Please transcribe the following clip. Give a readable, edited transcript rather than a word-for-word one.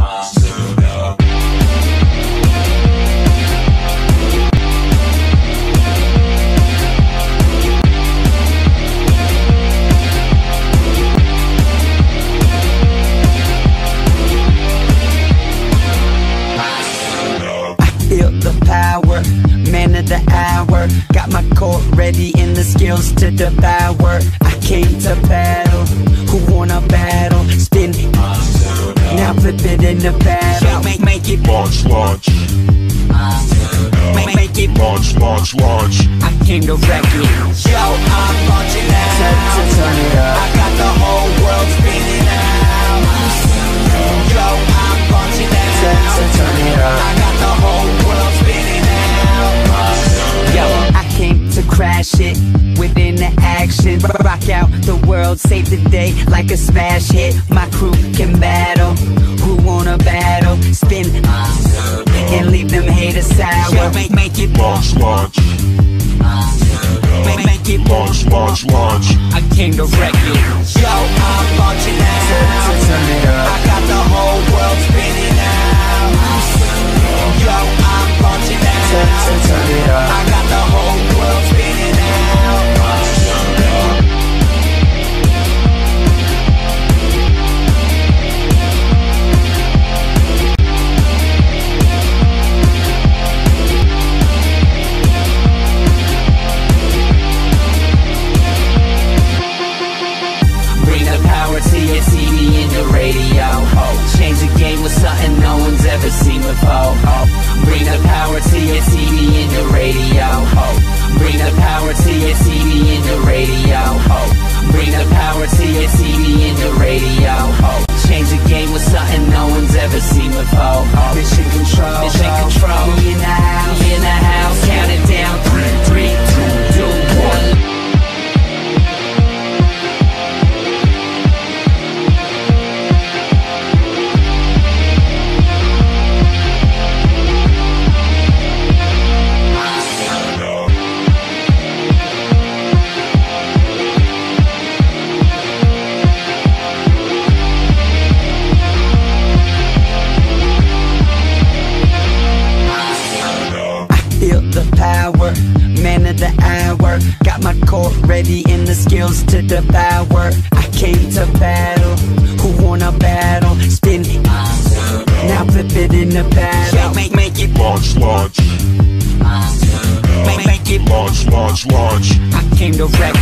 Monsuno. Feel the power, man of the hour. Got my core ready and the skills to devour. I came to battle, who wanna battle? Spin it, now flip it in the battle. Make it Launch, launch. Make it Launch, launch, launch. I came to wreck it. Yo, I'm launching out. Turn it up. I got the whole world spinning out. Yo, I'm launching out. Turn it up. I got the whole world spinning out. Yo, I came to crash it within the action. Rock out the world, save the day like a smash hit. My crew can battle. Who wanna battle? Spin and leave them haters sour. Make it Launch, launch. Make it Launch, launch, launch. I came to wreck it. Yo, I'm launching out. Turn it up. I got the whole world spinning out. Yo, I'm launching out. Turn it up. I got the whole world spinning out. See me in the radio. Change the game with something no one's ever seen before. Bring the power to you, see me in the radio. Bring the power to you, see me in the radio. Bring the power to you, see me in the radio. Change the game with something no one's ever seen before. Mission control, mission control. We in the house, we in the house. Count it down, 3, 2, 2, 1. Man of the hour, got my core ready and the skills to devour. I came to battle, who wanna battle? Spin it, now flip it in the battle. Make it Launch, launch. Make it Launch, launch, launch. I came to wreck